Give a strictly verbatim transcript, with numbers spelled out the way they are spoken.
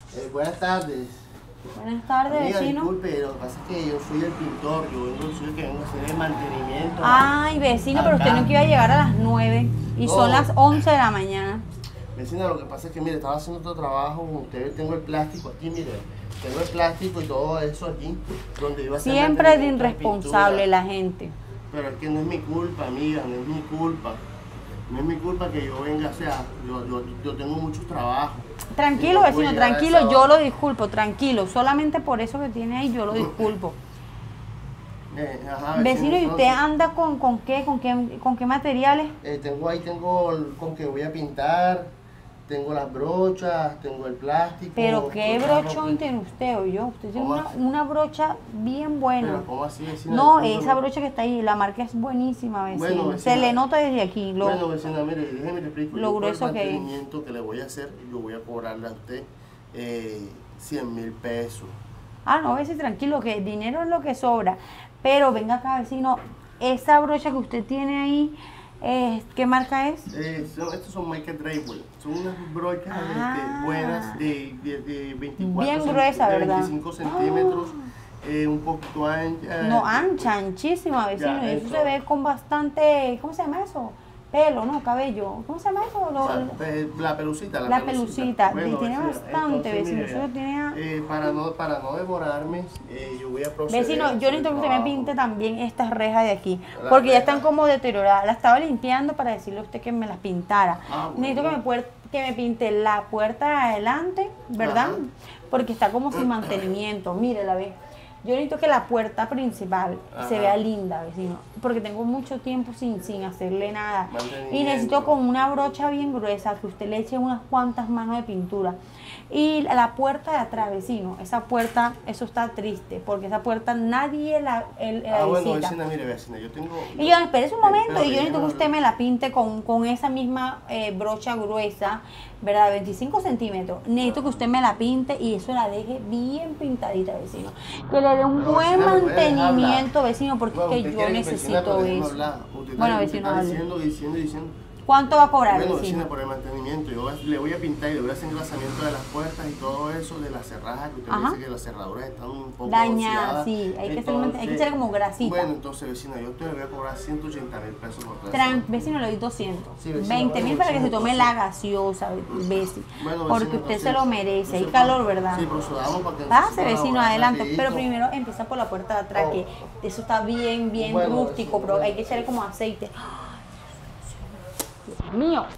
Eh, buenas tardes. Buenas tardes, Amiga, vecino. disculpe, lo que pasa es que yo soy el pintor, yo vengo, soy el que vengo a hacer el mantenimiento. Ay, vecino, pero usted no que iba a llegar a las nueve y No. son las once de la mañana. Vecina, lo que pasa es que, mire, estaba haciendo otro trabajo con ustedes, tengo el plástico aquí, mire, tengo el plástico y todo eso aquí, donde iba a hacer Siempre es de mantenimiento de irresponsable pintura. la gente. Pero es que no es mi culpa, amiga, no es mi culpa. No es mi culpa que yo venga, o sea, yo, yo, yo tengo muchos trabajos. Tranquilo, Y no puedo vecino, llegar a tranquilo, esa yo hora. lo disculpo, tranquilo. Solamente por eso que tiene ahí, yo lo disculpo. Eh, ajá, Vecino, ¿y usted entonces, anda con, con qué, con qué, con qué materiales? eh, tengo ahí, tengo el- con que voy a pintar, tengo las brochas, tengo el plástico. Pero qué tengo la brochón ropa. tiene usted o yo. Usted tiene ¿Cómo una, así? una brocha bien buena. Pero ¿cómo así, vecina? No, Discúlpeme. esa brocha que está ahí, la marca es buenísima, vecino. Bueno, vecina. Se le nota desde aquí. Lo, Bueno, vecina, mire, déjeme le explico. lo Yo por grueso el que es. mantenimiento que le voy a hacer, yo voy a cobrarle a usted eh, cien mil pesos. Ah, no, vecino, tranquilo, que el dinero es lo que sobra. Pero venga acá, vecino, esa brocha que usted tiene ahí, eh, ¿qué marca es? Eh, son- estos son Michael Drywall. Son unas brochas Ah. este, buenas de, de, de veinticuatro Bien cent- gruesa, de ¿verdad? veinticinco centímetros, eh, un poquito ancha. No, ancha, anchísima, vecino. Ya, y eso eso. se ve con bastante, ¿cómo se llama eso? Pelo, ¿no? Cabello. ¿Cómo se llama eso? Lo- O sea, eh, la pelucita, la, La pelucita, y tiene vecina, bastante, vecino, mire, eso tiene- eh, para, no, para no demorarme, eh, yo voy a proceder. Vecino, a yo hacer necesito el que usted me trabajo. pinte también estas rejas de aquí, La porque ya reja. están como deterioradas. La estaba limpiando para decirle a usted que me las pintara. Ah, bueno. Necesito que me, puer- que me pinte la puerta de adelante, ¿verdad? Ajá. Porque está como sin mantenimiento. Mire, la ve. Yo necesito que la puerta principal se Ajá. vea linda, vecino, porque tengo mucho tiempo sin, sin hacerle nada. Y Mantenimiento. necesito con una brocha bien gruesa que usted le eche unas cuantas manos de pintura. Y la puerta de atrás, vecino, esa puerta, eso está triste, porque esa puerta nadie la, el, la Ah, bueno, visita. vecina, mire, vecina, yo tengo... Y yo, espérese un momento, Pero y yo necesito que déjeme usted me la pinte con, con esa misma eh, brocha gruesa, ¿verdad? veinticinco centímetros. Necesito que usted me la pinte y eso la deje bien pintadita, vecino. Que le dé un Pero, buen vecina, ¿me puede dejar mantenimiento, hablar? vecino, porque Bueno, es usted que yo quiere vecina, necesito pero déjeme eso. hablar. Usted está- Bueno, usted vecino, está hable. diciendo, diciendo, diciendo. ¿Cuánto va a cobrar, Bueno, vecino? vecina, por el mantenimiento, yo le voy a pintar y le voy a hacer engrasamiento de las puertas y todo eso, de las cerrajas, que usted me Ajá. dice que las cerraduras están un poco Dañadas, oxidadas. sí, hay que, hacer, Entonces, hay que echarle como grasita. Bueno, entonces, vecina, yo te voy a cobrar ciento ochenta mil pesos por todo Tran- eso. vecino, le doy doscientos. Sí, vecino, veinte mil bueno, para que se vecino, tome entonces- la gaseosa, vecino. Bueno, Porque vecina, usted se entonces- lo merece. Hay entonces, calor, ¿verdad? Sí, procedamos para que... Pase, nos vecino, ahorrar adelante. rapidito. Pero primero empieza por la puerta de atrás, Oh. que eso está bien, bien Bueno, rústico, vecino, pero bueno. hay que echarle como aceite. Dios mío.